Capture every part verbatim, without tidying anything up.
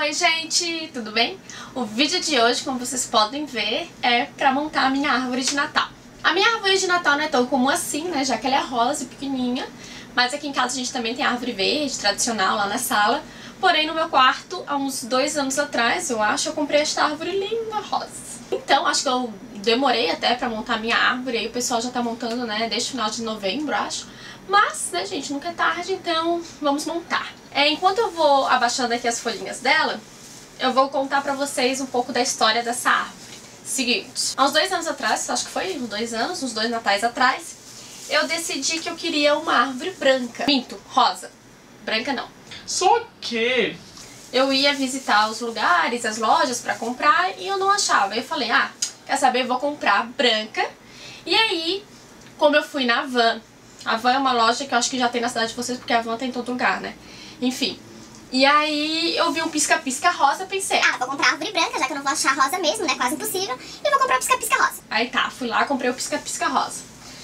Oi gente, tudo bem? O vídeo de hoje, como vocês podem ver, é pra montar a minha árvore de Natal. A minha árvore de Natal não é tão comum assim, né, já que ela é rosa e pequenininha, mas aqui em casa a gente também tem árvore verde, tradicional, lá na sala. Porém, no meu quarto, há uns dois anos atrás, eu acho, eu comprei esta árvore linda rosa. Então, acho que eu demorei até pra montar a minha árvore, aí o pessoal já tá montando, né, desde o final de novembro, acho. Mas, né, gente, nunca é tarde, então vamos montar. É, enquanto eu vou abaixando aqui as folhinhas dela, eu vou contar pra vocês um pouco da história dessa árvore. Seguinte, há uns dois anos atrás, acho que foi uns dois anos, uns dois natais atrás, eu decidi que eu queria uma árvore branca. Minto, rosa. Branca não. Só que eu ia visitar os lugares, as lojas pra comprar e eu não achava. Eu falei, ah, quer saber, eu vou comprar branca. E aí, como eu fui na Van, a Van é uma loja que eu acho que já tem na cidade de vocês, porque a Van tem em todo lugar, né? Enfim. E aí eu vi um pisca-pisca rosa, pensei, ah, vou comprar árvore branca, já que eu não vou achar rosa mesmo, né? Quase impossível. E vou comprar o pisca-pisca rosa. Aí tá, fui lá, comprei o pisca-pisca rosa.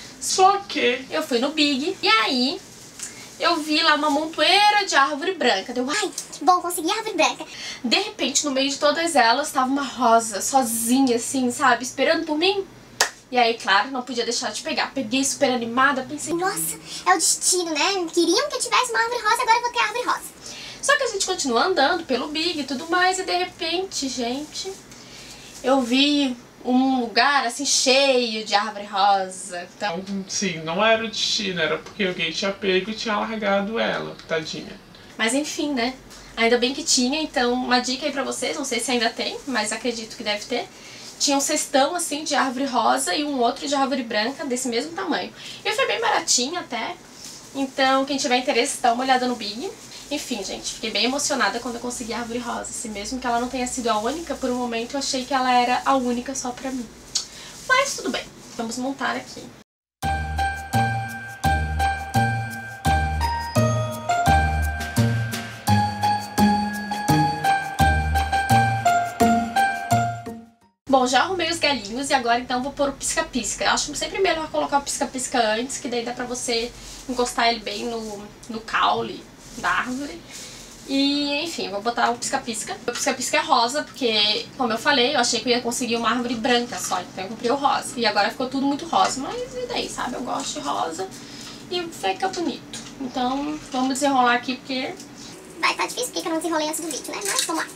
Só que eu fui no Big e aí eu vi lá uma montoeira de árvore branca. Deu, ai, que bom, consegui árvore branca. De repente, no meio de todas elas, tava uma rosa, sozinha assim, sabe? Esperando por mim. E aí, claro, não podia deixar de pegar. Peguei super animada, pensei, nossa, é o destino, né? Queriam que eu tivesse uma árvore rosa, agora eu vou ter árvore rosa. Só que a gente continua andando pelo Big e tudo mais, e de repente, gente, eu vi um lugar assim cheio de árvore rosa. Então, sim, não era o destino, era porque alguém tinha pego e tinha largado ela, tadinha. Mas enfim, né? Ainda bem que tinha, então uma dica aí pra vocês, não sei se ainda tem, mas acredito que deve ter. Tinha um cestão assim de árvore rosa e um outro de árvore branca desse mesmo tamanho. E foi bem baratinho até, então quem tiver interesse dá uma olhada no Big. Enfim, gente, fiquei bem emocionada quando eu consegui a árvore rosa. Se mesmo que ela não tenha sido a única, por um momento eu achei que ela era a única só pra mim. Mas tudo bem, vamos montar aqui. Bom, já arrumei os galinhos e agora então vou pôr o pisca-pisca. Eu acho sempre melhor colocar o pisca-pisca antes, que daí dá pra você encostar ele bem no, no caule da árvore. E enfim, vou botar o pisca-pisca. O pisca-pisca é rosa, porque, como eu falei, eu achei que eu ia conseguir uma árvore branca só, então eu comprei o rosa. E agora ficou tudo muito rosa, mas e daí, sabe? Eu gosto de rosa e fica bonito. Então, vamos desenrolar aqui, porque vai tá difícil, porque eu não desenrolei antes do vídeo, né? Mas vamos lá.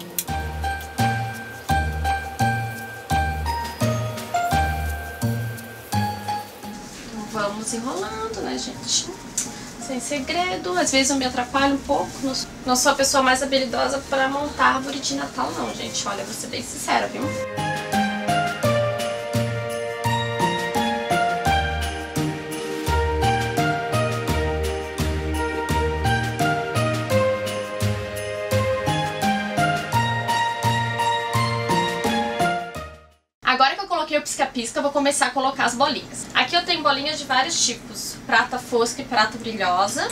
Vamos enrolando, né, gente? Sem segredo. Às vezes eu me atrapalho um pouco. Não, não sou a pessoa mais habilidosa para montar árvore de Natal, não, gente. Olha, vou ser bem sincera, viu? Agora que eu coloquei o pisca-pisca, eu vou começar a colocar as bolinhas. Aqui eu tenho bolinhas de vários tipos. Prata fosca e prata brilhosa.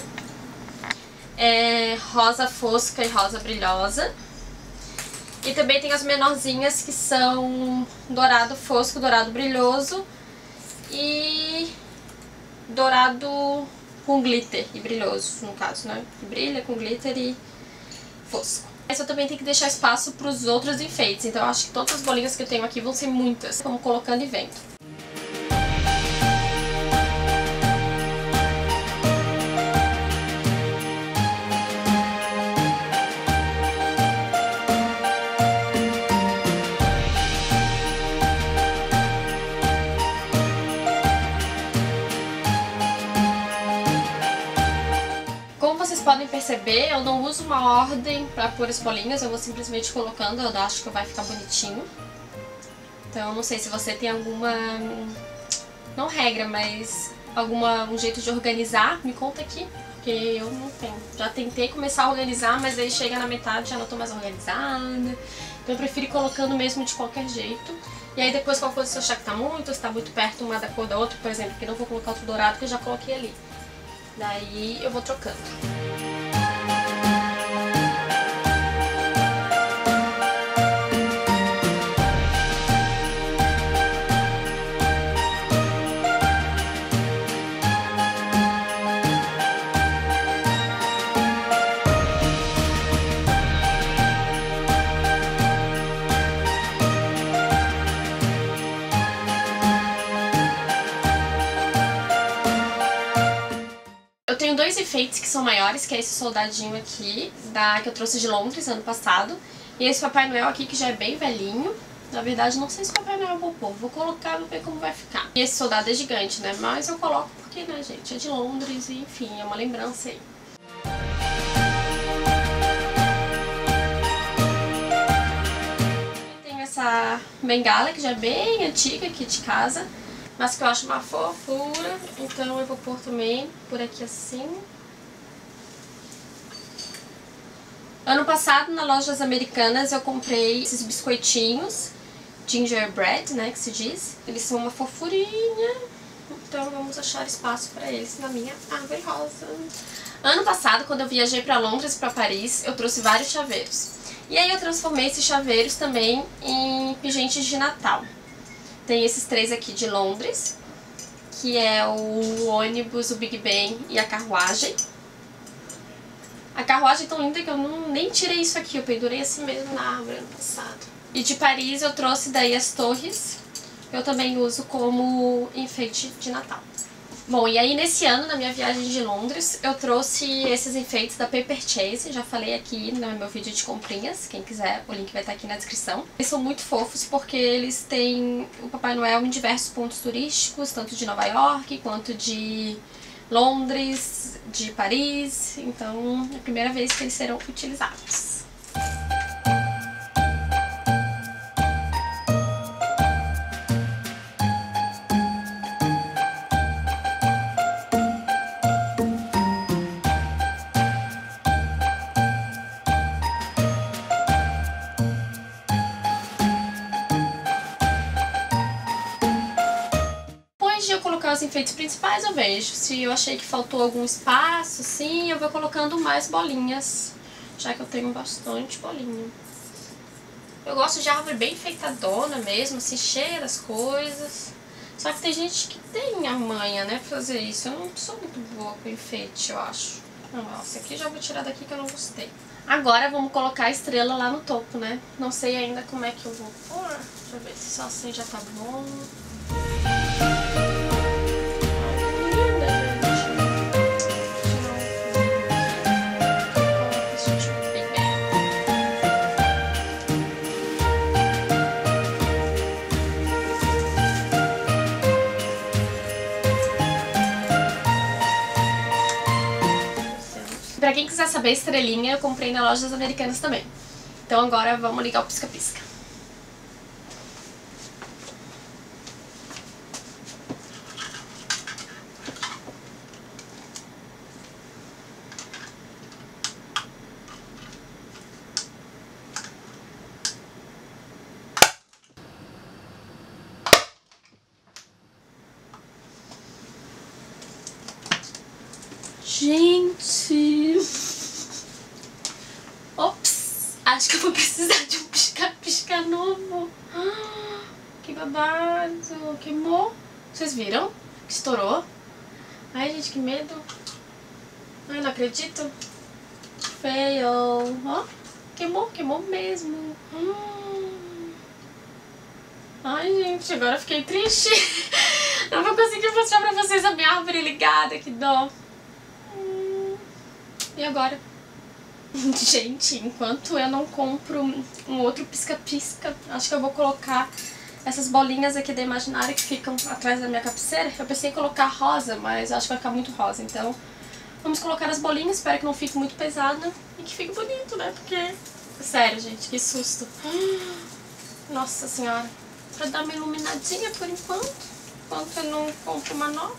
É, rosa fosca e rosa brilhosa. E também tem as menorzinhas que são dourado fosco, dourado brilhoso. E dourado com glitter e brilhoso, no caso, né? Brilha com glitter e fosco. Mas eu também tenho que deixar espaço para os outros enfeites, então eu acho que todas as bolinhas que eu tenho aqui vão ser muitas. Vamos colocando e vendo. Como vocês podem perceber, eu não uso uma ordem para pôr as bolinhas, eu vou simplesmente colocando, eu acho que vai ficar bonitinho. Então eu não sei se você tem alguma, não regra, mas alguma um jeito de organizar, me conta aqui, porque eu não tenho. Já tentei começar a organizar, mas aí chega na metade já não tô mais organizada. Então eu prefiro ir colocando mesmo de qualquer jeito. E aí depois qualquer coisa, se eu achar que tá muito, se tá muito perto uma da cor da outra, por exemplo, que eu não vou colocar outro dourado que eu já coloquei ali. Daí eu vou trocando. enfeites que são maiores, que é esse soldadinho aqui, da, que eu trouxe de Londres ano passado. E esse Papai Noel aqui, que já é bem velhinho. Na verdade, não sei se o Papai Noel eu vou pôr. Vou colocar, vou ver como vai ficar. E esse soldado é gigante, né? Mas eu coloco porque, né, gente, é de Londres e, enfim, é uma lembrança aí. Tenho essa bengala, que já é bem antiga aqui de casa, mas que eu acho uma fofura. Então eu vou pôr também por aqui assim. Ano passado, nas lojas americanas, eu comprei esses biscoitinhos gingerbread, né, que se diz. Eles são uma fofurinha, então vamos achar espaço para eles na minha árvore rosa. Ano passado, quando eu viajei para Londres e para Paris, eu trouxe vários chaveiros. E aí eu transformei esses chaveiros também em pingentes de Natal. Tem esses três aqui de Londres, que é o ônibus, o Big Ben e a carruagem. A carruagem é tão linda que eu não, nem tirei isso aqui, eu pendurei assim mesmo na árvore ano passado. E de Paris eu trouxe daí as torres, que eu também uso como enfeite de Natal. Bom, e aí nesse ano, na minha viagem de Londres, eu trouxe esses enfeites da Paper Chase, já falei aqui no meu vídeo de comprinhas, quem quiser, o link vai estar aqui na descrição. Eles são muito fofos porque eles têm o Papai Noel em diversos pontos turísticos, tanto de Nova York quanto de Londres, de Paris, então é a primeira vez que eles serão utilizados. Os enfeites principais eu vejo, se eu achei que faltou algum espaço, sim, eu vou colocando mais bolinhas, já que eu tenho bastante bolinha. Eu gosto de árvore bem enfeitadona mesmo, assim, cheia das coisas. Só que tem gente que tem a manha, né, pra fazer isso. Eu não sou muito boa com enfeite, eu acho. Nossa, aqui já vou tirar daqui que eu não gostei. Agora vamos colocar a estrela lá no topo, né? Não sei ainda como é que eu vou pôr. Deixa eu ver se só assim já tá bom. Pra quem quiser saber, estrelinha eu comprei nas lojas americanas também. Então agora vamos ligar o pisca-pisca. Gente, ops, acho que eu vou precisar de um pisca-pisca novo. Que babado, queimou. Vocês viram? Que estourou. Ai, gente, que medo. Ai, não acredito. Fail. Ó, queimou, queimou mesmo. Ai, gente, agora eu fiquei triste. Não vou conseguir mostrar pra vocês a minha árvore ligada, que dó. E agora? Gente, enquanto eu não compro um outro pisca-pisca, acho que eu vou colocar essas bolinhas aqui da Imaginária que ficam atrás da minha cabeceira. Eu pensei em colocar rosa, mas acho que vai ficar muito rosa. Então, vamos colocar as bolinhas, espero que não fique muito pesada e que fique bonito, né? Porque, sério, gente, que susto. Nossa senhora. Pra dar uma iluminadinha por enquanto, enquanto eu não compro uma nova.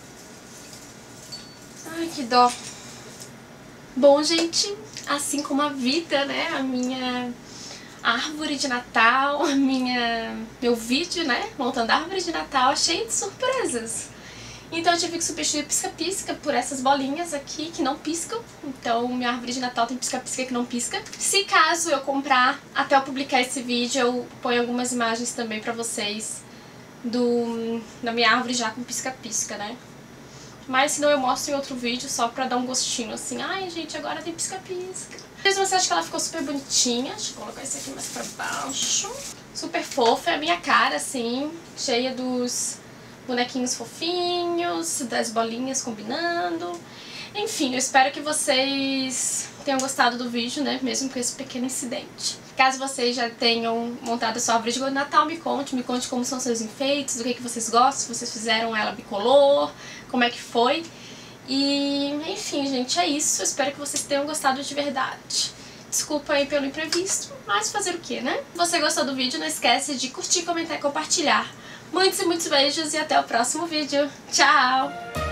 Ai, que dó. Bom, gente, assim como a vida, né, a minha árvore de Natal, a minha, meu vídeo, né, montando a árvore de Natal, é cheio de surpresas. Então eu tive que substituir o pisca-pisca por essas bolinhas aqui que não piscam. Então minha árvore de Natal tem pisca-pisca que não pisca. Se caso eu comprar, até eu publicar esse vídeo, eu ponho algumas imagens também pra vocês do, da minha árvore já com pisca-pisca, né. Mas senão eu mostro em outro vídeo só pra dar um gostinho, assim. Ai, gente, agora tem pisca-pisca. Mas você acha que ela ficou super bonitinha? Deixa eu colocar isso aqui mais pra baixo. Super fofa, é a minha cara, assim, cheia dos bonequinhos fofinhos, das bolinhas combinando. Enfim, eu espero que vocês tenham gostado do vídeo, né? Mesmo com esse pequeno incidente. Caso vocês já tenham montado a sua árvore de Natal, me conte. Me conte como são seus enfeites, do que, que vocês gostam, se vocês fizeram ela bicolor, como é que foi. E, enfim, gente, é isso. Espero que vocês tenham gostado de verdade. Desculpa aí pelo imprevisto, mas fazer o que, né? Se você gostou do vídeo, não esquece de curtir, comentar e compartilhar. Muitos e muitos beijos e até o próximo vídeo. Tchau!